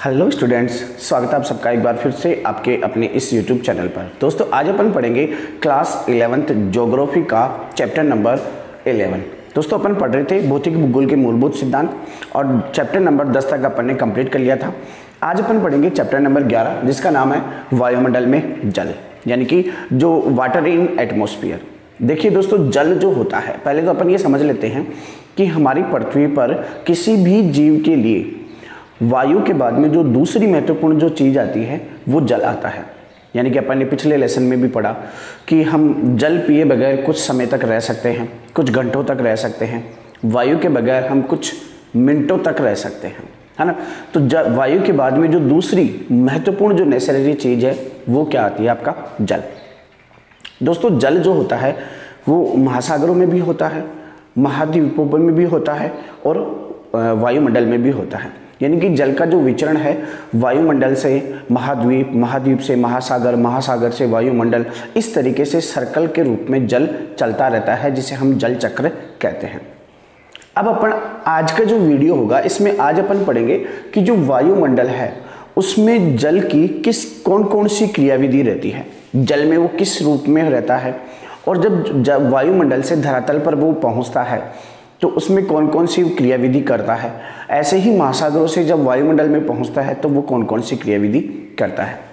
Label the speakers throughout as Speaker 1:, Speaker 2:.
Speaker 1: Hello students, स्वागत है आप सबका एक बार फिर से आपके अपने इस यूट्यूब चैनल पर। दोस्तों आज अपन पढ़ेंगे क्लास 11th ज्योग्राफी का चैप्टर नंबर 11। दोस्तों अपन पढ़ रहे थे भौतिक भूगोल के मूलभूत सिद्धांत और चैप्टर नंबर 10 तक अपन ने कंप्लीट कर लिया था। आज अपन पढ़ेंगे चैप्टर नंबर 11 जिसका नाम है वायुमंडल में जल, यानी कि जो वाटर इन एटमॉस्फेयर। देखिए दोस्तों, जल जो होता है, पहले तो अपन ये समझ लेते हैं कि हमारी पृथ्वी पर किसी भी जीव के लिए वायु के बाद में जो दूसरी महत्वपूर्ण जो चीज़ आती है वो जल आता है। यानी कि अपन ने पिछले लेसन में भी पढ़ा कि हम जल पिए बगैर कुछ समय तक रह सकते हैं, कुछ घंटों तक रह सकते हैं। वायु के बगैर हम कुछ मिनटों तक रह सकते हैं, है ना। तो वायु के बाद में जो दूसरी महत्वपूर्ण जो नेसेसरी चीज़ है वो क्या आती है? आपका जल। दोस्तों जल जो होता है वो महासागरों में भी होता है, महाद्वीपों में भी होता है और वायुमंडल में भी होता है। यानी कि जल का जो विचरण है वायुमंडल से महाद्वीप, महाद्वीप से महासागर, महासागर से वायुमंडल, इस तरीके से सर्कल के रूप में जल चलता रहता है, जिसे हम जल चक्र कहते हैं। अब अपन आज का जो वीडियो होगा इसमें आज अपन पढ़ेंगे कि जो वायुमंडल है उसमें जल की कौन कौन सी क्रियाविधि रहती है, जल में वो किस रूप में रहता है, और जब वायुमंडल से धरातल पर वो पहुंचता है तो उसमें कौन कौन सी क्रियाविधि करता है। ऐसे ही महासागरों से जब वायुमंडल में पहुंचता है तो वो कौन कौन सी क्रियाविधि करता है।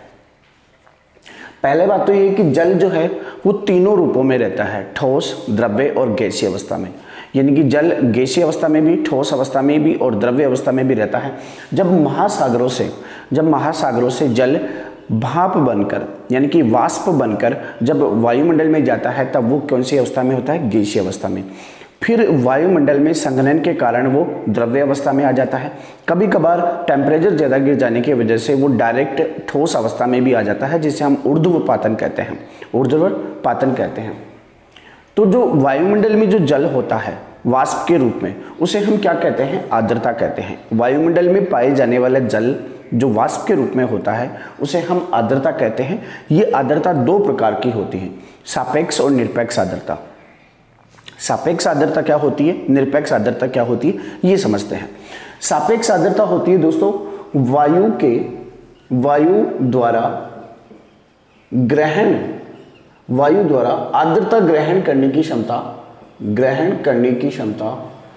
Speaker 1: पहले बात तो ये कि जल जो है वो तीनों रूपों में रहता है, ठोस, द्रव्य और गैसीय अवस्था में। यानी कि जल गैसीय अवस्था में भी, ठोस अवस्था में भी और द्रव्य अवस्था में भी रहता है। जब महासागरों से जल भाप बनकर, यानी कि वाष्प बनकर जब वायुमंडल में जाता है तब वो कौन सी अवस्था में होता है? गैसीय अवस्था में। फिर वायुमंडल में संघनन के कारण वो द्रव्य अवस्था में आ जाता है। कभी कभार टेम्परेचर ज़्यादा गिर जाने की वजह से वो डायरेक्ट ठोस अवस्था में भी आ जाता है, जिसे हम ऊर्ध्वपातन कहते हैं। तो जो वायुमंडल में जो जल होता है वाष्प के रूप में, उसे हम क्या कहते हैं? आर्द्रता कहते हैं। वायुमंडल में पाए जाने वाला जल जो वाष्प के रूप में होता है उसे हम आर्द्रता कहते हैं। ये आर्द्रता दो प्रकार की होती है, सापेक्ष और निरपेक्ष आर्द्रता। सापेक्ष आर्द्रता क्या होती है, निरपेक्ष आर्द्रता क्या होती है, ये समझते हैं। सापेक्ष आर्द्रता होती है दोस्तों वायु द्वारा आर्द्रता ग्रहण करने की क्षमता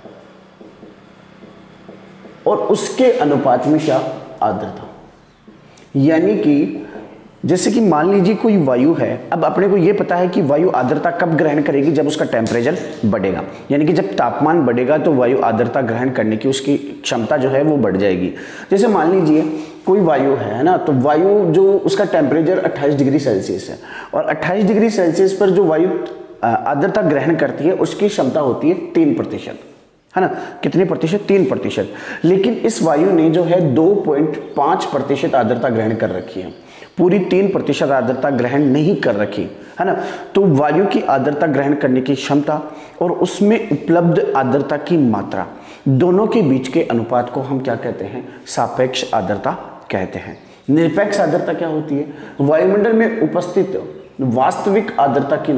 Speaker 1: और उसके अनुपात में क्या? आर्द्रता। यानी कि जैसे कि मान लीजिए कोई वायु है, अब अपने को ये पता है कि वायु आर्द्रता कब ग्रहण करेगी? जब उसका टेम्परेचर बढ़ेगा। यानी कि जब तापमान बढ़ेगा तो वायु आर्द्रता ग्रहण करने की उसकी क्षमता जो है वो बढ़ जाएगी। जैसे मान लीजिए कोई वायु है ना, तो वायु जो उसका टेम्परेचर 28 डिग्री सेल्सियस है और 28 डिग्री सेल्सियस पर जो वायु आर्द्रता ग्रहण करती है उसकी क्षमता होती है 3%, है ना। कितने प्रतिशत? 3%। लेकिन इस वायु ने जो है 2.5% आर्द्रता ग्रहण कर रखी है, पूरी 3% आर्द्रता ग्रहण नहीं कर रखी, है ना। तो वायु की आर्द्रता ग्रहण करने की क्षमता और उसमें उपलब्ध आर्द्रता की मात्रा, दोनों के बीच के अनुपात को हम क्या कहते हैं? सापेक्ष आर्द्रता कहते हैं। निरपेक्ष आर्द्रता क्या होती है? वायुमंडल में उपस्थित वास्तविक आर्द्रता की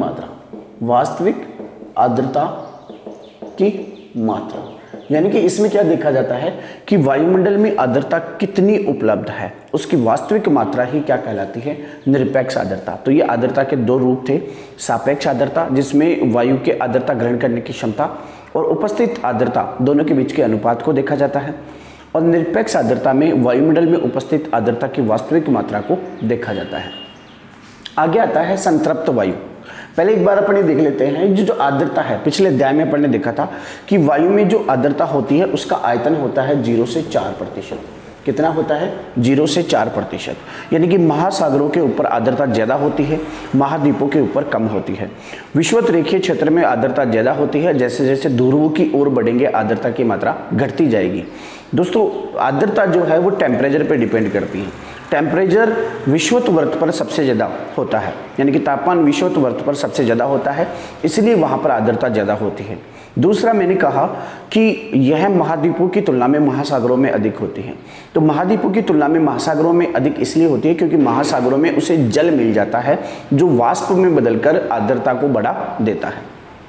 Speaker 1: मात्रा। यानी कि इसमें क्या देखा जाता है कि वायुमंडल में आर्द्रता कितनी उपलब्ध है, उसकी वास्तविक मात्रा ही क्या कहलाती है? निरपेक्ष आर्द्रता। तो ये आर्द्रता के दो रूप थे, सापेक्ष आर्द्रता जिसमें वायु के आर्द्रता ग्रहण करने की क्षमता और उपस्थित आर्द्रता दोनों के बीच के अनुपात को देखा जाता है, और निरपेक्ष आर्द्रता में वायुमंडल में उपस्थित आर्द्रता की वास्तविक मात्रा को देखा जाता है। आगे आता है संतृप्त वायु। पहले एक बार अपन ये देख लेते हैं जो आर्द्रता है। पिछले अध्याय में अपन ने देखा था कि वायु में जो आर्द्रता होती है उसका आयतन होता है 0 से 4%। कितना होता है? 0 से 4%। यानी कि महासागरों के ऊपर आर्द्रता ज़्यादा होती है, महाद्वीपों के ऊपर कम होती है। विषुवत रेखीय क्षेत्र में आर्द्रता ज़्यादा होती है, जैसे जैसे ध्रुव की ओर बढ़ेंगे आर्द्रता की मात्रा घटती जाएगी। दोस्तों आर्द्रता जो है वो टेम्परेचर पर डिपेंड करती है। टेम्परेचर विषुवत वृत्त पर सबसे ज़्यादा होता है, यानी कि तापमान विषुवत वृत्त पर सबसे ज़्यादा होता है, इसलिए वहाँ पर आर्द्रता ज़्यादा होती है। दूसरा मैंने कहा कि यह महाद्वीपों की तुलना में महासागरों में अधिक होती है। तो महाद्वीपों की तुलना में महासागरों में अधिक इसलिए होती है क्योंकि महासागरों में उसे जल मिल जाता है जो वाष्प में बदलकर आर्द्रता को बढ़ा देता है।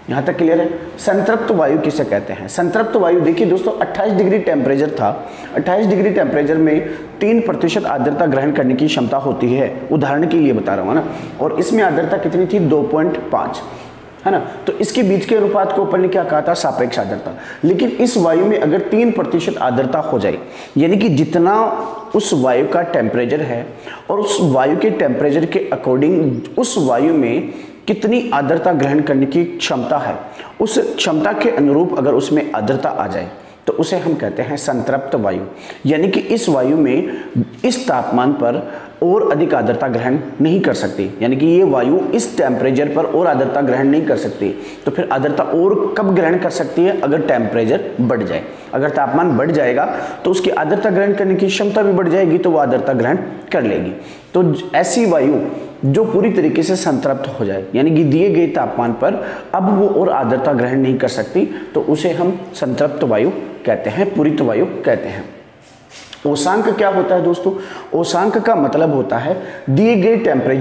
Speaker 1: यहाँ तक क्लियर है। संतृप्त वायु किसे कहते हैं? संतृप्त वायु देखिए दोस्तों 28 डिग्री टेम्परेचर था, 28 डिग्री टेम्परेचर में 3% आर्द्रता ग्रहण करने की क्षमता होती है, उदाहरण के लिए बता रहा हूँ ना, और इसमें आर्द्रता कितनी थी 2.5, है ना। तो इसके बीच के अनुपात को अपन ने क्या कहा था? सापेक्ष आर्द्रता। लेकिन इस वायु में अगर 3% आर्द्रता हो जाए, यानी कि जितना उस वायु का टेम्परेचर है और उस वायु के टेम्परेचर के अकॉर्डिंग उस वायु में कितनी आर्द्रता ग्रहण करने की क्षमता है, उस क्षमता के अनुरूप अगर उसमें आर्द्रता आ जाए तो उसे हम कहते हैं संतृप्त वायु। यानी कि इस वायु में इस तापमान पर और अधिक आर्द्रता ग्रहण नहीं कर सकती, यानी कि ये वायु इस टेम्परेचर पर और आर्द्रता ग्रहण नहीं कर सकती। तो फिर आर्द्रता और कब ग्रहण कर सकती है? अगर टेम्परेचर बढ़ जाए, अगर तापमान बढ़ जाएगा तो उसकी आर्द्रता ग्रहण करने की क्षमता भी बढ़ जाएगी, तो वो आर्द्रता ग्रहण कर लेगी। तो ऐसी वायु जो पूरी तरीके से संतृप्त हो जाए, यानी कि दिए गए तापमान पर अब वो और आर्द्रता ग्रहण नहीं कर सकती, तो उसे हम संतृप्त वायु कहते हैं, पूरित वायु कहते हैं। ओसांक क्या होता है दोस्तों? ओसांक का मतलब होता है दिए गए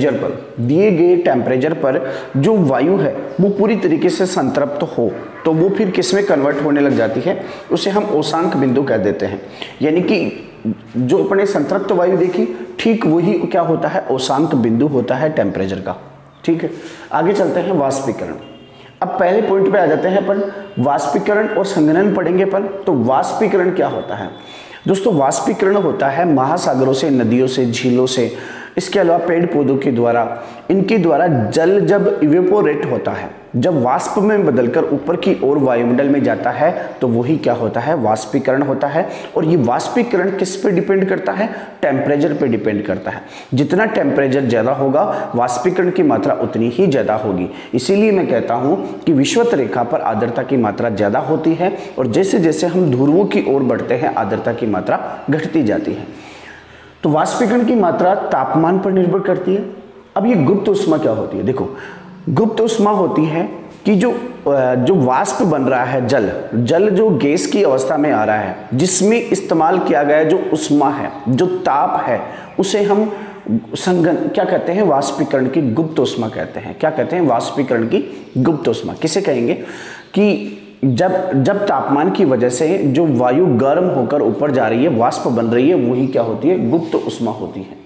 Speaker 1: टेम्परेचर पर जो वायु है वो पूरी तरीके से संतृप्त हो, तो वो फिर किस में कन्वर्ट होने लग जाती है, उसे हम ओसांक बिंदु कह देते हैं। यानी कि जो अपने संतृप्त वायु देखी, ठीक वही क्या होता है? ओसांक बिंदु होता है टेम्परेचर का। ठीक है, आगे चलते हैं वाष्पीकरण। अब पहले पॉइंट पे आ जाते हैं अपन, वाष्पीकरण और संघनन पढ़ेंगे अपन। तो वाष्पीकरण क्या होता है दोस्तों? वाष्पीकरण होता है महासागरों से, नदियों से, झीलों से, इसके अलावा पेड़ पौधों के द्वारा, इनके द्वारा जल जब इवेपोरेट होता है, जब वाष्प में बदलकर ऊपर की ओर वायुमंडल में जाता है, तो वही क्या होता है? वाष्पीकरण होता है। और ये वाष्पीकरण किस पे डिपेंड करता है? टेम्परेचर पे डिपेंड करता है। जितना टेम्परेचर ज़्यादा होगा, वाष्पीकरण की मात्रा उतनी ही ज़्यादा होगी। इसीलिए मैं कहता हूँ कि विषुवत रेखा पर आर्द्रता की मात्रा ज़्यादा होती है, और जैसे जैसे हम ध्रुवों की ओर बढ़ते हैं आर्द्रता की मात्रा घटती जाती है। तो वाष्पीकरण की मात्रा तापमान पर निर्भर करती है। अब ये गुप्त उष्मा क्या होती है? देखो, गुप्त उष्मा होती है कि जो वाष्प बन रहा है, जल जो गैस की अवस्था में आ रहा है, जिसमें इस्तेमाल किया गया जो उष्मा है, जो ताप है, उसे हम क्या कहते हैं? वाष्पीकरण की गुप्त उष्मा कहते हैं। क्या कहते हैं? वाष्पीकरण की गुप्त उष्मा। किसे कहेंगे? कि जब तापमान की वजह से जो वायु गर्म होकर ऊपर जा रही है, वाष्प बन रही है, वही क्या होती है? गुप्त उष्मा होती है।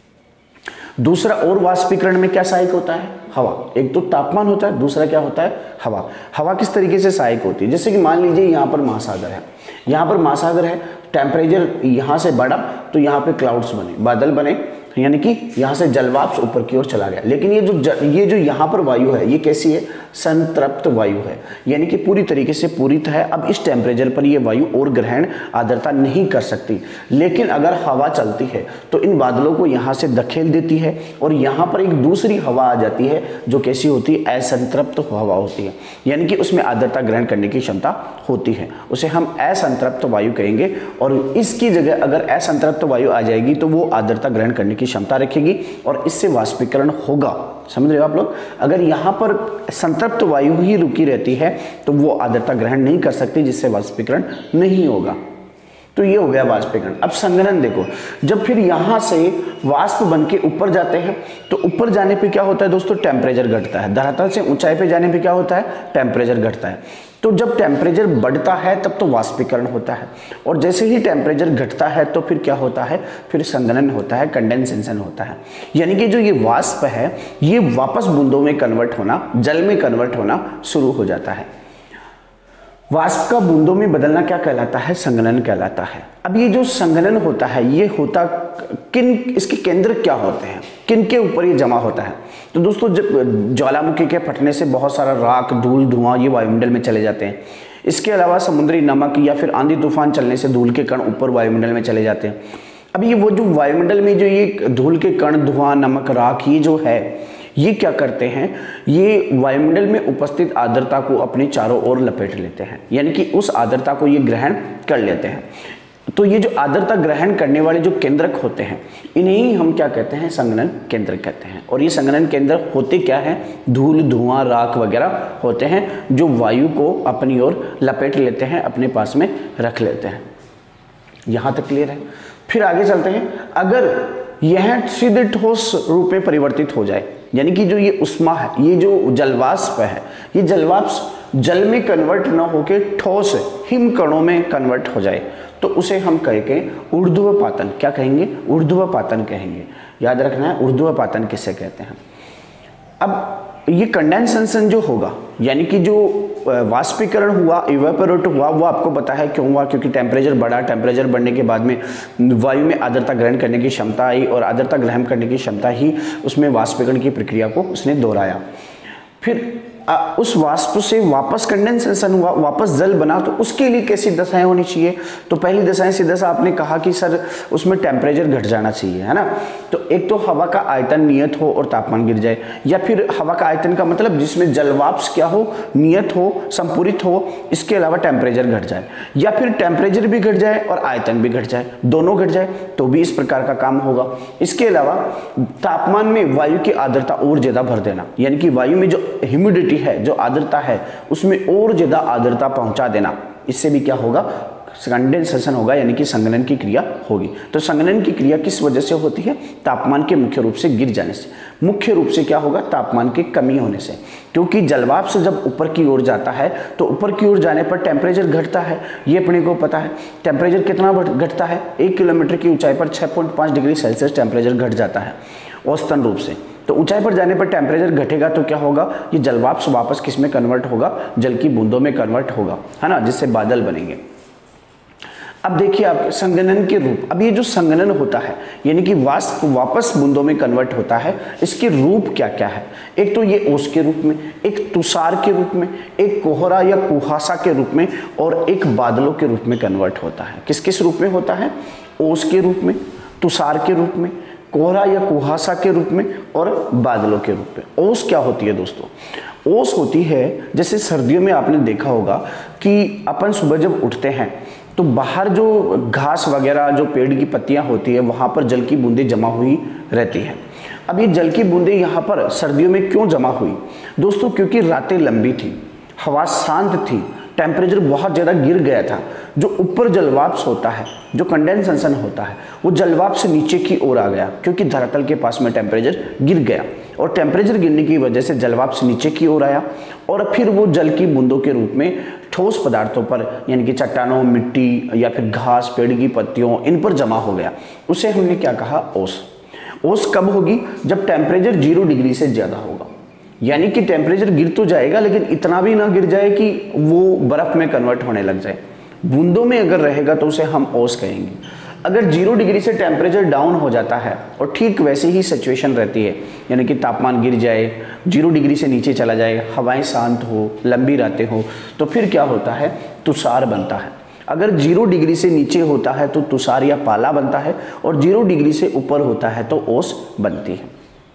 Speaker 1: दूसरा और वाष्पीकरण में क्या सहायक होता है? हवा। एक तो तापमान होता है, दूसरा क्या होता है? हवा। हवा किस तरीके से सहायक होती है? जैसे कि मान लीजिए यहाँ पर महासागर है, टेम्परेचर यहाँ से बढ़ा तो यहाँ पे क्लाउड्स बने, बादल बने, यानी कि यहाँ से जलवाष्प ऊपर की ओर चला गया। लेकिन ये जो यहाँ पर वायु है, ये कैसी है? संतृप्त वायु है, यानी कि पूरी तरीके से पूरित है। अब इस टेम्परेचर पर ये वायु और ग्रहण आर्द्रता नहीं कर सकती। लेकिन अगर हवा चलती है तो इन बादलों को यहाँ से धकेल देती है, और यहाँ पर एक दूसरी हवा आ जाती है जो कैसी होती है? असंतृप्त हवा होती है, यानी कि उसमें आर्द्रता ग्रहण करने की क्षमता होती है, उसे हम असंतृप्त वायु कहेंगे। और इसकी जगह अगर असंतृप्त वायु आ जाएगी तो वो आर्द्रता ग्रहण करने की क्षमता रखेगी, और इससे वाष्पीकरण होगा। समझ रहे हो आप लोग? अगर यहाँ पर संतृप्त वायु ही रुकी रहती है तो वो आर्द्रता ग्रहण नहीं कर सकती, जिससे वाष्पीकरण नहीं होगा। तो ये हो गया वाष्पीकरण। अब संघनन देखो, जब फिर यहाँ से वाष्प बन के ऊपर जाते हैं तो ऊपर जाने पे क्या होता है दोस्तों? टेम्परेचर घटता है। धरातल से ऊंचाई पे जाने पे क्या होता है? टेम्परेचर घटता है। तो जब टेम्परेचर बढ़ता है तब तो वाष्पीकरण होता है, और जैसे ही टेम्परेचर घटता है तो फिर क्या होता है? फिर संघनन होता है, कंडेंसेशन होता है। यानी कि जो ये वाष्प है, ये वापस बूंदों में कन्वर्ट होना, जल में कन्वर्ट होना शुरू हो जाता है। वाष्प का बूंदों में बदलना क्या कहलाता है? संघनन कहलाता है। अब ये जो संघनन होता है, ये होता इसके केंद्र क्या होते हैं, किन के ऊपर ये जमा होता है? तो दोस्तों, जब ज्वालामुखी के फटने से बहुत सारा राख, धूल, धुआं ये वायुमंडल में चले जाते हैं। इसके अलावा समुद्री नमक या फिर आंधी तूफान चलने से धूल के कण ऊपर वायुमंडल में चले जाते हैं। अब ये वो जो वायुमंडल में जो ये धूल के कण, धुआं, नमक, राख, ये जो है, ये क्या करते हैं? ये वायुमंडल में उपस्थित आर्द्रता को अपने चारों ओर लपेट लेते हैं, यानी कि उस आर्द्रता को ये ग्रहण कर लेते हैं। तो ये जो आर्द्रता ग्रहण करने वाले जो केंद्रक होते हैं, इन्हें हम क्या कहते हैं? संघनन केंद्र कहते हैं। और ये संघनन केंद्र होते क्या है? धूल, धुआं, राख वगैरह होते हैं, जो वायु को अपनी ओर लपेट लेते हैं, अपने पास में रख लेते हैं। यहाँ तक क्लियर है? फिर आगे चलते हैं। अगर यह सिद्ध ठोस रूप में परिवर्तित हो जाए, यानी कि जो ये उष्मा है, ये जो जलवाष्प है, ये जलवाष्प जल में कन्वर्ट ना होके ठोस हिमकणों में कन्वर्ट हो जाए तो उसे हम कहेंगे ऊर्ध्वपातन। क्या कहेंगे? ऊर्ध्वपातन कहेंगे। याद रखना है ऊर्ध्वपातन किसे कहते हैं। अब ये कंडेंसेशन जो होगा, यानी कि जो वाष्पीकरण हुआ, इवेपोरेट हुआ, वो आपको पता है क्यों हुआ, क्योंकि टेम्परेचर बढ़ा। टेम्परेचर बढ़ने के बाद में वायु में आर्द्रता ग्रहण करने की क्षमता आई और आर्द्रता ग्रहण करने की क्षमता ही उसमें वाष्पीकरण की प्रक्रिया को उसने दोहराया। फिर उस वाष्प से वापस कंडेंसेशन हुआ, वापस जल बना, तो उसके लिए कैसी दशाएं होनी चाहिए? तो पहली दशाएं सीधा सा आपने कहा कि सर उसमें टेम्परेचर घट जाना चाहिए, है ना। तो एक तो हवा का आयतन नियत हो और तापमान गिर जाए, या फिर हवा का आयतन का मतलब जिसमें जलवाष्प क्या हो, नियत हो, संपूरित हो, इसके अलावा टेम्परेचर घट जाए, या फिर टेम्परेचर भी घट जाए और आयतन भी घट जाए, दोनों घट जाए तो भी इस प्रकार का काम होगा। इसके अलावा तापमान में वायु की आर्द्रता और ज्यादा भर देना, यानी कि वायु में जो ह्यूमिडिटी है, जो आर्द्रता है, उसमें और ज्यादा आर्द्रता पहुंचा देना, इससे भी क्या होगा? कंडेंसेशन होगा, यानी कि संघनन की क्रिया होगी। तो संघनन की क्रिया किस वजह से होती है? तापमान के मुख्य रूप से गिर जाने से। मुख्य रूप से क्या होगा? तापमान की कमी होने से, क्योंकि जलवाष्प जब ऊपर की ओर जाता है तो ऊपर की ओर जाने पर टेम्परेचर घटता है, ये अपने को पता है। टेम्परेचर कितना घटता है? 1 किलोमीटर की ऊंचाई पर 6.5 डिग्री सेल्सियस टेम्परेचर घट जाता है औसतन रूप से। तो ऊंचाई पर जाने पर टेम्परेचर घटेगा तो क्या होगा? ये जलवाष्प वापस किस में कन्वर्ट होगा? जल की बूंदों में कन्वर्ट होगा, है ना, जिससे बादल बनेंगे। अब देखिए आप संघनन के रूप। अब ये जो संघनन होता है, यानी कि वाष्प वापस बूंदों में कन्वर्ट होता है, इसके रूप क्या क्या है? एक तो ये ओस के रूप में, एक तुषार के रूप में, एक कोहरा या कुहासा के रूप में, और एक बादलों के रूप में कन्वर्ट होता है। किस किस रूप में होता है? ओस के रूप में, तुषार के रूप में, कोहरा या कुहासा के रूप में, और बादलों के रूप में। ओस क्या होती है दोस्तों? ओस होती है, जैसे सर्दियों में आपने देखा होगा कि अपन सुबह जब उठते हैं तो बाहर जो घास वगैरह, जो पेड़ की पत्तियां होती है, वहां पर जल की बूंदें जमा हुई रहती है। अब ये जल की बूंदें यहाँ पर सर्दियों में क्यों जमा हुई दोस्तों? क्योंकि रातें लंबी थी, हवा शांत थी, टेम्परेचर बहुत ज़्यादा गिर गया था। जो ऊपर जलवाष्प होता है, जो कंडेंसेशन होता है, वो जलवाष्प से नीचे की ओर आ गया, क्योंकि धरातल के पास में टेम्परेचर गिर गया, और टेम्परेचर गिरने की वजह से जलवाष्प नीचे की ओर आया, और फिर वो जल की बूंदों के रूप में ठोस पदार्थों पर, यानी कि चट्टानों, मिट्टी या फिर घास, पेड़ की पत्तियों, इन पर जमा हो गया। उसे हमने क्या कहा? ओस। ओस कब होगी? जब टेम्परेचर 0 डिग्री से ज़्यादा होगा, यानी कि टेम्परेचर गिर तो जाएगा लेकिन इतना भी ना गिर जाए कि वो बर्फ में कन्वर्ट होने लग जाए। बूंदों में अगर रहेगा तो उसे हम ओस कहेंगे। अगर 0 डिग्री से टेम्परेचर डाउन हो जाता है और ठीक वैसे ही सिचुएशन रहती है, यानी कि तापमान गिर जाए, 0 डिग्री से नीचे चला जाए, हवाएं शांत हो, लंबी रातें हो, तो फिर क्या होता है? तुषार बनता है। अगर 0 डिग्री से नीचे होता है तो तुषार या पाला बनता है, और 0 डिग्री से ऊपर होता है तो ओस बनती है।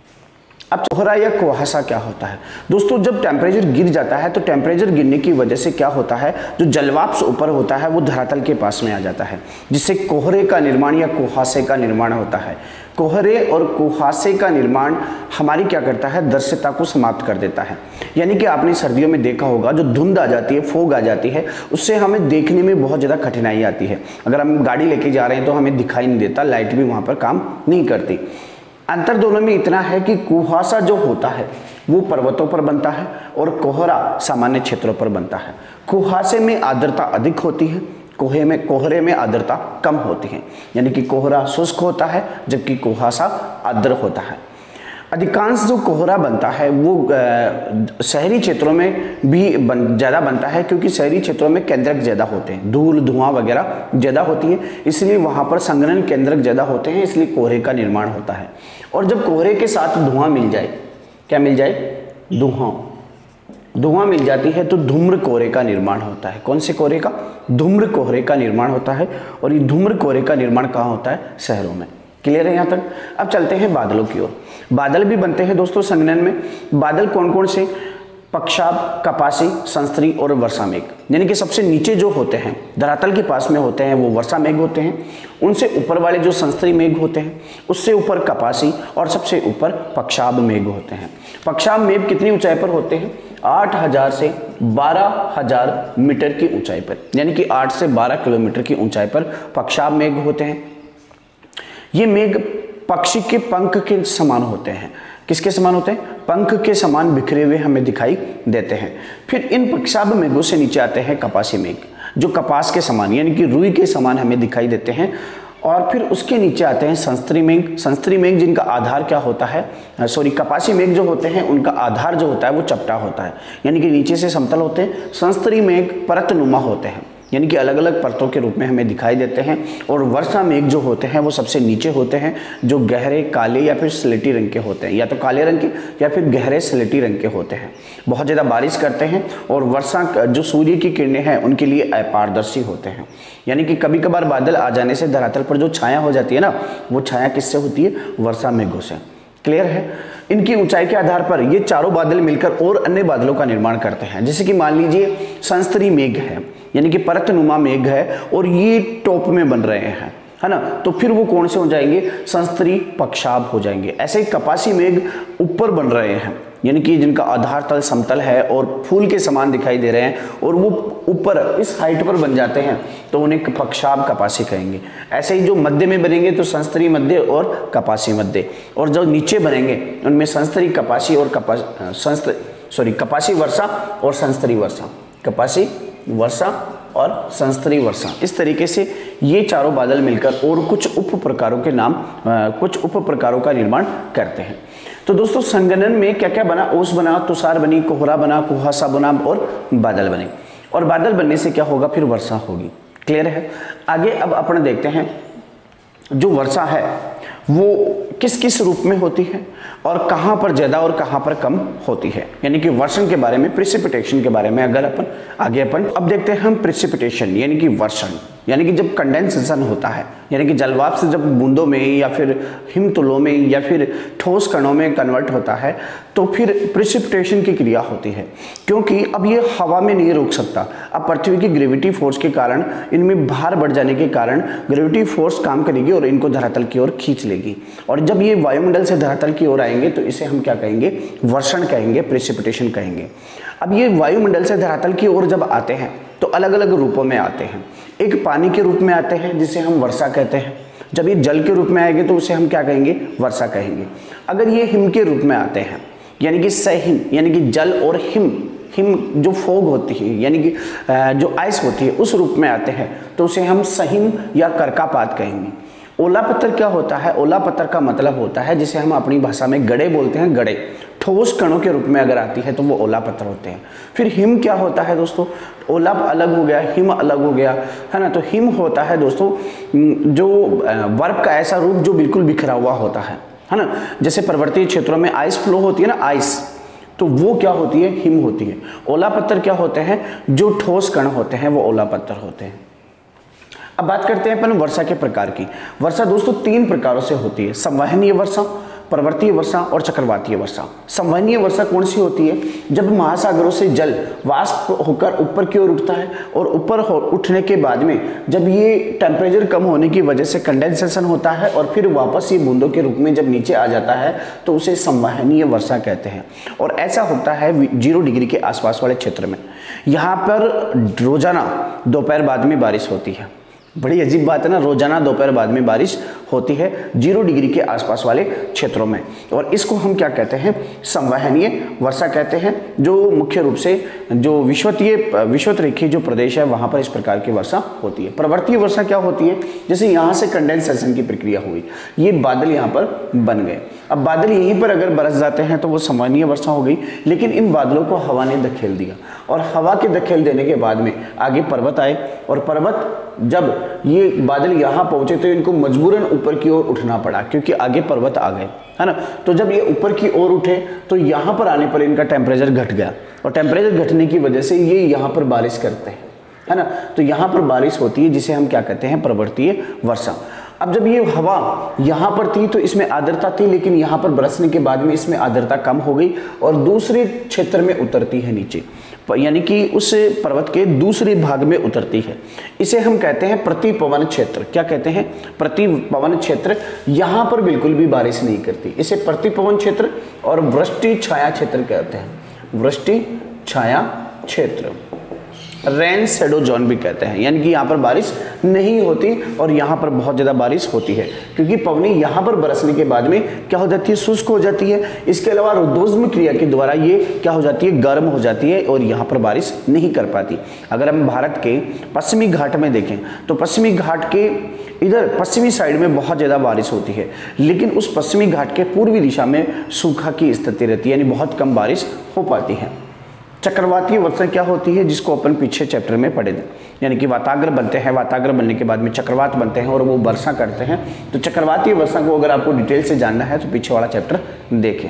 Speaker 1: अब कोहरा या कुहासा क्या होता है दोस्तों? जब टेम्परेचर गिर जाता है तो टेम्परेचर गिरने की वजह से क्या होता है? जो जलवाष्प ऊपर होता है वो धरातल के पास में आ जाता है, जिससे कोहरे का निर्माण या कुहासे का निर्माण होता है। कोहरे और कुहासे का निर्माण हमारी क्या करता है? दृश्यता को समाप्त कर देता है। यानी कि आपने सर्दियों में देखा होगा, जो धुंध आ जाती है, फोग आ जाती है, उससे हमें देखने में बहुत ज़्यादा कठिनाई आती है। अगर हम गाड़ी लेके जा रहे हैं तो हमें दिखाई नहीं देता, लाइट भी वहाँ पर काम नहीं करती। अंतर दोनों में इतना है कि कुहासा जो होता है वो पर्वतों पर बनता है और कोहरा सामान्य क्षेत्रों पर बनता है। कुहासे में आर्द्रता अधिक होती है, कोहरे में आर्द्रता कम होती है, यानी कि कोहरा शुष्क होता है जबकि कुहासा आर्द्र होता है। अधिकांश जो कोहरा बनता है वो शहरी क्षेत्रों में भी ज़्यादा बनता है, क्योंकि शहरी क्षेत्रों में केंद्रक ज़्यादा होते हैं, धूल धुआं वगैरह ज़्यादा होती है, इसलिए वहाँ पर संघनन केंद्रक ज़्यादा होते हैं, इसलिए कोहरे का निर्माण होता है। और जब कोहरे के साथ धुआं मिल जाए, क्या मिल जाए? धुआं मिल जाती है तो धूम्र कोहरे का निर्माण होता है। कौन से कोहरे का? धूम्र कोहरे का निर्माण होता है, और ये धूम्र कोहरे का निर्माण कहाँ होता है? शहरों में। क्लियर है यहाँ तक? अब चलते हैं बादलों की ओर। बादल भी बनते हैं दोस्तों संघनन में। बादल कौन कौन से? पक्षाब, कपासी, संस्त्री और वर्षा मेघ। यानी कि सबसे नीचे जो होते हैं, धरातल के पास में होते हैं, वो वर्षा मेघ होते हैं। उनसे ऊपर वाले जो संस्त्री मेघ होते हैं, उससे ऊपर कपासी, और सबसे ऊपर पक्षाब मेघ होते हैं। पक्षाब मेघ कितनी ऊंचाई पर होते हैं? 8000 से 12000 मीटर की ऊंचाई पर, यानी कि 8 से 12 किलोमीटर की ऊंचाई पर पक्षाब मेघ होते हैं। ये मेघ पक्षी के पंख के समान होते हैं, किसके समान होते हैं? पंख के समान बिखरे हुए हमें दिखाई देते हैं। फिर इन पक्षाभ मेघों से नीचे आते हैं कपासी मेघ, जो कपास के समान यानी कि रुई के समान हमें दिखाई देते हैं। और फिर उसके नीचे आते हैं संस्त्री मेघ। संस्त्री मेघ जिनका आधार क्या होता है, कपासी मेघ जो होते हैं उनका आधार जो होता है वो चपटा होता है, यानी कि नीचे से समतल होते हैं। संस्त्री मेघ परतनुमा होते हैं, यानी कि अलग अलग परतों के रूप में हमें दिखाई देते हैं। और वर्षा मेघ जो होते हैं वो सबसे नीचे होते हैं, जो गहरे काले या फिर स्लेटी रंग के होते हैं, या तो काले रंग के या फिर गहरे स्लेटी रंग के होते हैं। बहुत ज़्यादा बारिश करते हैं और वर्षा जो सूर्य की किरणें हैं उनके लिए अपारदर्शी होते हैं, यानी कि कभी कभार बादल आ जाने से धरातल पर जो छाया हो जाती है ना, वो छाया किससे होती है? वर्षा मेघों से। क्लियर है? इनकी ऊंचाई के आधार पर ये चारों बादल मिलकर और अन्य बादलों का निर्माण करते हैं। जैसे कि मान लीजिए संस्त्री मेघ है, यानी कि परतनुमा मेघ है और ये टॉप में बन रहे हैं, है ना, तो फिर वो कौन से हो जाएंगे? संस्त्री पक्षाभ हो जाएंगे। ऐसे ही कपासी मेघ ऊपर बन रहे हैं, यानी कि जिनका आधार तल समतल है और फूल के समान दिखाई दे रहे हैं और वो ऊपर इस हाइट पर बन जाते हैं, तो उन्हें पक्षाभ कपासी कहेंगे। ऐसे ही जो मध्य में बनेंगे तो संस्त्री मध्य और कपासी मध्य, और जो नीचे बनेंगे उनमें संस्त्री कपासी और कपासी वर्षा और संस्त्री वर्षा, कपासी वर्षा और संस्त्री वर्षा। इस तरीके से ये चारों बादल मिलकर और कुछ उप प्रकारों के नाम कुछ उप प्रकारों का निर्माण करते हैं। तो दोस्तों संगणन में क्या क्या बना? ओस बना, तुषार बनी, कोहरा बना, कुहासा बना और बादल बने। और बादल बनने से क्या होगा? फिर वर्षा होगी। क्लियर है? आगे अब अपन देखते हैं जो वर्षा है वो किस किस रूप में होती है और कहाँ पर ज़्यादा और कहाँ पर कम होती है, यानी कि वर्षण के बारे में, प्रिसिपिटेशन के बारे में अगर अपन आगे अब देखते हैं हम प्रिसिपिटेशन यानी कि वर्षण, यानी कि जब कंडेंसेशन होता है, यानी कि जलवाष्प से जब बूंदों में या फिर हिमतुलों में या फिर ठोस कणों में कन्वर्ट होता है तो फिर प्रिसिपिटेशन की क्रिया होती है, क्योंकि अब ये हवा में नहीं रुक सकता। अब पृथ्वी की ग्रेविटी फोर्स के कारण, इनमें भार बढ़ जाने के कारण ग्रेविटी फोर्स काम करेगी और इनको धरातल की ओर खींच लेगी, और जब ये वायुमंडल से धरातल की ओर आएंगे तो इसे हम क्या कहेंगे? वर्षण कहेंगे, प्रिसिपिटेशन कहेंगे। अब ये वायुमंडल से धरातल की ओर जब आते हैं तो अलग अलग रूपों में आते हैं। एक पानी के रूप में आते हैं जिसे हम वर्षा कहते हैं, जब ये जल के रूप में आएंगे तो उसे हम क्या कहेंगे? वर्षा कहेंगे। अगर ये हिम के रूप में आते हैं, यानी कि सहिम, यानी कि जल और हिम जो फोग होती है, यानी कि जो आइस होती है, उस रूप में आते हैं तो उसे हम सहिम या कर्कापात कहेंगे। ओला पत्थर क्या होता है? ओला पत्थर का मतलब होता है जिसे हम अपनी भाषा में गड़े बोलते हैं, गड़े। ठोस कणों के रूप में अगर आती है तो वो ओला पत्थर होते हैं। फिर हिम क्या होता है दोस्तों? ओला अलग हो गया, हिम अलग हो गया, है ना। तो हिम होता है दोस्तों जो बर्फ का ऐसा रूप जो बिल्कुल बिखरा हुआ होता है ना। जैसे पर्वतीय क्षेत्रों में आइस फ्लो होती है ना, आइस, तो वो क्या होती है? हिम होती है। ओला पत्थर क्या होते हैं? जो ठोस कण होते हैं वो ओला पत्थर होते हैं। अब बात करते हैं अपन वर्षा के प्रकार की। वर्षा दोस्तों 3 प्रकारों से होती है: संवहनीय वर्षा, पर्वतीय वर्षा और चक्रवातीय वर्षा। संवहनीय वर्षा कौन सी होती है? जब महासागरों से जल वाष्प होकर ऊपर की ओर उठता है और ऊपर उठने के बाद में जब ये टेम्परेचर कम होने की वजह से कंडेंसेशन होता है और फिर वापस ये बूंदों के रूप में जब नीचे आ जाता है तो उसे संवहनीय वर्षा कहते हैं। और ऐसा होता है 0 डिग्री के आसपास वाले क्षेत्र में। यहाँ पर रोजाना दोपहर बाद में बारिश होती है। बड़ी अजीब बात है ना, रोजाना दोपहर बाद में बारिश होती है 0 डिग्री के आसपास वाले क्षेत्रों में, और इसको हम क्या कहते हैं? संवहनीय वर्षा कहते हैं। जो मुख्य रूप से जो विषुवत रेखीय जो प्रदेश है वहाँ पर इस प्रकार की वर्षा होती है। पर्वतीय वर्षा क्या होती है? जैसे यहाँ से कंडेंसेशन की प्रक्रिया हुई, ये बादल यहाँ पर बन गए, अब बादल यहीं पर अगर बरस जाते हैं तो वो संवहनीय वर्षा हो गई। लेकिन इन बादलों को हवा ने धकेल दिया, और हवा के धकेल देने के बाद में आगे पर्वत आए, और पर्वत जब ये बादल यहाँ पहुंचे तो इनको मजबूरन ऊपर की ओर उठना पड़ा, क्योंकि आगे पर्वत आ गए, है ना। तो जब ये ऊपर की ओर उठे तो यहाँ पर आने पर इनका टेम्परेचर घट गया, और टेम्परेचर घटने की वजह से ये यहाँ पर बारिश करते हैं, है ना। तो यहाँ पर बारिश होती है जिसे हम क्या कहते हैं? पर्वतीय वर्षा। अब जब ये हवा यहाँ पर थी तो इसमें आर्द्रता थी, लेकिन यहाँ पर बरसने के बाद में इसमें आर्द्रता कम हो गई और दूसरे क्षेत्र में उतरती है नीचे, यानी कि उस पर्वत के दूसरे भाग में उतरती है। इसे हम कहते हैं प्रतिपवन क्षेत्र। क्या कहते हैं? प्रतिपवन क्षेत्र। यहाँ पर बिल्कुल भी बारिश नहीं करती, इसे प्रतिपवन क्षेत्र और वृष्टि छाया क्षेत्र कहते हैं। वृष्टि छाया क्षेत्र। रेन शेडो जोन भी कहते हैं, यानी कि यहाँ पर बारिश नहीं होती और यहाँ पर बहुत ज़्यादा बारिश होती है, क्योंकि पवनी यहाँ पर बरसने के बाद में क्या हो जाती है, शुष्क हो जाती है। इसके अलावा रुद्धोष्म क्रिया के द्वारा ये क्या हो जाती है, गर्म हो जाती है और यहाँ पर बारिश नहीं कर पाती। अगर हम भारत के पश्चिमी घाट में देखें तो पश्चिमी घाट के इधर पश्चिमी साइड में बहुत ज़्यादा बारिश होती है, लेकिन उस पश्चिमी घाट के पूर्वी दिशा में सूखा की स्थिति रहती है, यानी बहुत कम बारिश हो पाती है। चक्रवातीय वर्षा क्या होती है, जिसको अपन पीछे चैप्टर में पढ़े थे, यानी कि वाताग्र बनते हैं, वाताग्र बनने के बाद में चक्रवात बनते हैं और वो वर्षा करते हैं। तो चक्रवातीय वर्षा को अगर आपको डिटेल से जानना है तो पीछे वाला चैप्टर देखें।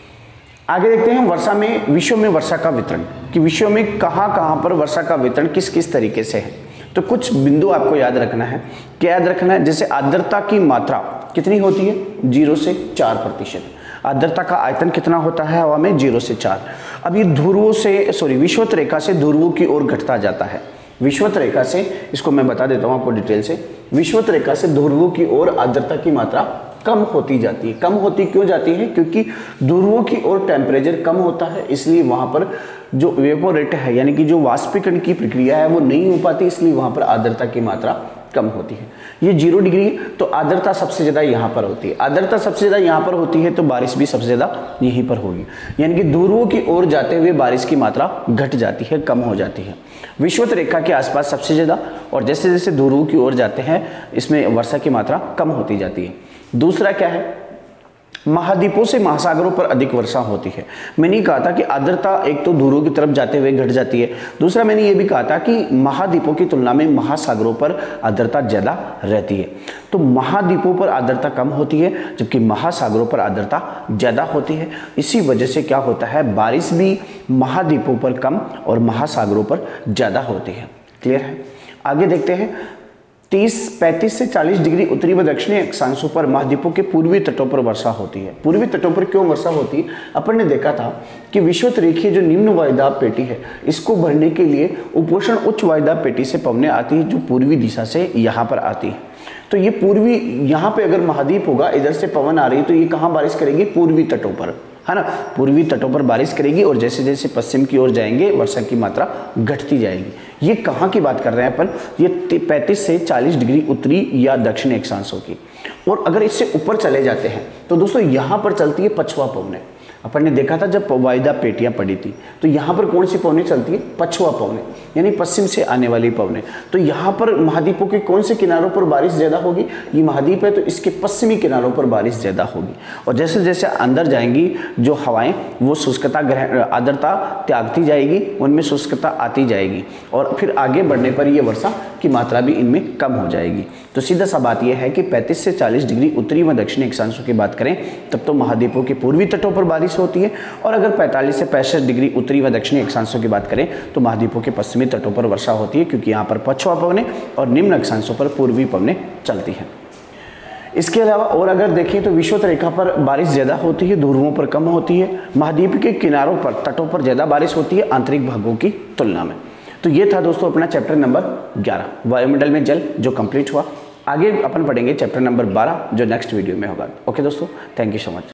Speaker 1: आगे देखते हैं वर्षा में, विश्व में वर्षा का वितरण, कि विश्व में कहाँ कहाँ पर वर्षा का वितरण किस किस तरीके से है। तो कुछ बिंदु आपको याद रखना है। क्या याद रखना है, जैसे आर्द्रता की मात्रा कितनी होती है, 0 से 4%। आर्द्रता का आयतन कितना होता है हवा में, 0 से 4। अब ये ध्रुवों से विषुवत रेखा से ध्रुवों की ओर घटता जाता है। विषुवत रेखा से, इसको मैं बता देता हूँ आपको डिटेल से, विषुवत रेखा से ध्रुवों की ओर आर्द्रता की मात्रा कम होती जाती है। कम होती क्यों जाती है, क्योंकि ध्रुवों की ओर टेम्परेचर कम होता है, इसलिए वहां पर जो वेपोरेट है, यानी कि जो वाष्पीकरण की प्रक्रिया है वो नहीं हो पाती, इसलिए वहां पर आर्द्रता की मात्रा कम होती है। ये 0 डिग्री, तो आर्द्रता सबसे ज़्यादा यहाँ पर होती है। आर्द्रता सबसे ज़्यादा यहाँ पर होती है तो बारिश भी सबसे ज़्यादा यहीं पर होगी, यानी कि ध्रुवों की ओर जाते हुए बारिश की मात्रा घट जाती है, कम हो जाती है। विषुवत रेखा के आसपास सबसे ज़्यादा, और जैसे जैसे ध्रुवों की ओर जाते हैं इसमें वर्षा की मात्रा कम होती जाती है। दूसरा क्या है, महाद्वीपों से महासागरों पर अधिक वर्षा होती है। मैंने ये कहा था कि आर्द्रता एक तो ध्रुवों की तरफ जाते हुए घट जाती है, दूसरा मैंने ये भी कहा था कि महाद्वीपों की तुलना में महासागरों पर आर्द्रता ज़्यादा रहती है। तो महाद्वीपों पर आर्द्रता कम होती है जबकि महासागरों पर आर्द्रता ज़्यादा होती है। इसी वजह से क्या होता है, बारिश भी महाद्वीपों पर कम और महासागरों पर ज़्यादा होती है। क्लियर है। आगे देखते हैं, 35 से 40 डिग्री उत्तरी व दक्षिणी अक्षांशों पर महाद्वीपों के पूर्वी तटों पर वर्षा होती है। पूर्वी तटों पर क्यों वर्षा होती है, अपन ने देखा था कि विषुवत रेखीय जो निम्न वायुदाब पेटी है, इसको भरने के लिए उपोष्ण उच्च वायुदाब पेटी से पवनें आती है जो पूर्वी दिशा से यहाँ पर आती है। तो ये पूर्वी, यहाँ पे अगर महाद्वीप होगा, इधर से पवन आ रही है, तो ये कहाँ बारिश करेगी, पूर्वी तटों पर, है ना, पूर्वी तटों पर बारिश करेगी और जैसे जैसे पश्चिम की ओर जाएंगे वर्षा की मात्रा घटती जाएगी। ये कहाँ की बात कर रहे हैं अपन, ये 35 से 40 डिग्री उत्तरी या दक्षिणी अक्षांशों की। और अगर इससे ऊपर चले जाते हैं तो दोस्तों यहाँ पर चलती है पछुआ पवनें। अपन ने देखा था जब वायुदाब पेटियां पड़ी थी तो यहाँ पर कौन सी पवनें चलती है, पछुआ पवनें, यानी पश्चिम से आने वाली पवनें। तो यहाँ पर महाद्वीपों के कौन से किनारों पर बारिश ज़्यादा होगी, ये महाद्वीप है तो इसके पश्चिमी किनारों पर बारिश ज़्यादा होगी। और जैसे जैसे अंदर जाएंगी जो हवाएं, वो शुष्कता आर्द्रता त्यागती जाएगी, उनमें शुष्कता आती जाएगी और फिर आगे बढ़ने पर यह वर्षा की मात्रा भी इनमें कम हो जाएगी। तो सीधा सा बात यह है कि 35 से 40 डिग्री उत्तरी व दक्षिणी अक्षांशों की बात करें तब तो महाद्वीपों के पूर्वी तटों पर बारिश होती है, और अगर 45 से 65 डिग्री उत्तरी व दक्षिणी अक्षांशों की बात करें तो महाद्वीपों के पश्चिमी तटों पर वर्षा होती है, क्योंकि यहाँ पर पछुआ पवनें और निम्न अक्षांशों पर पूर्वी पवनें चलती हैं। इसके अलावा और अगर देखें तो विषुवत रेखा पर बारिश ज़्यादा होती है, ध्रुवों पर कम होती है, महाद्वीप के किनारों पर, तटों पर ज़्यादा बारिश होती है आंतरिक भागों की तुलना में। तो ये था दोस्तों अपना चैप्टर नंबर 11 वायुमंडल में जल, जो कंप्लीट हुआ। आगे अपन पढ़ेंगे चैप्टर नंबर 12 जो नेक्स्ट वीडियो में होगा। ओके दोस्तों, थैंक यू सो मच।